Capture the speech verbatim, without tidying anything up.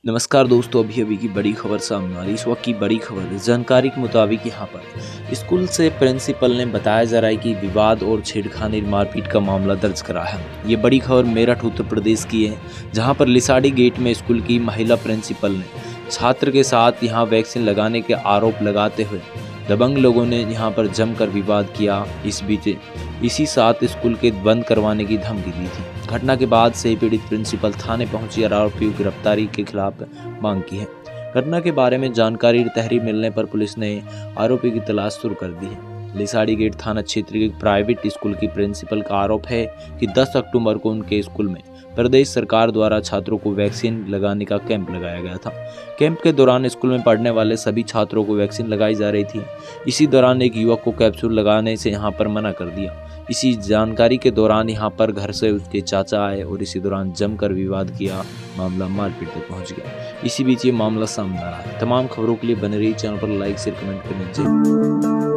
नमस्कार दोस्तों, अभी अभी की बड़ी खबर सामने आ रही। इस वक्त की बड़ी खबर, इस जानकारी के मुताबिक यहाँ पर स्कूल से प्रिंसिपल ने बताया जा रहा है कि विवाद और छेड़खानी मारपीट का मामला दर्ज करा है। ये बड़ी खबर मेरठ उत्तर प्रदेश की है, जहाँ पर लिसाड़ी गेट में स्कूल की महिला प्रिंसिपल ने छात्र के साथ यहाँ वैक्सीन लगाने के आरोप लगाते हुए दबंग लोगों ने यहाँ पर जमकर विवाद किया। इस बीच इसी साथ स्कूल के बंद करवाने की धमकी दी थी। घटना के बाद से पीड़ित प्रिंसिपल थाने पहुंची और आरोपी की गिरफ्तारी के खिलाफ मांग की है। घटना के बारे में जानकारी तहरीर मिलने पर पुलिस ने आरोपी की तलाश शुरू कर दी है। लिसाड़ी गेट थाना क्षेत्र के प्राइवेट स्कूल की प्रिंसिपल का आरोप है कि दस अक्टूबर को उनके स्कूल में प्रदेश सरकार द्वारा छात्रों को वैक्सीन लगाने का कैंप लगाया गया था। कैंप के दौरान स्कूल में पढ़ने वाले सभी छात्रों को वैक्सीन लगाई जा रही थी। इसी दौरान एक युवक को कैप्सूल लगाने से यहां पर मना कर दिया। इसी जानकारी के दौरान यहां पर घर से उसके चाचा आए और इसी दौरान जमकर विवाद किया। मामला मारपीट तक पहुंच गया। इसी बीच ये मामला सामने आ रहा है। तमाम खबरों के लिए बने रही चैनल पर लाइक शेयर कमेंट करने।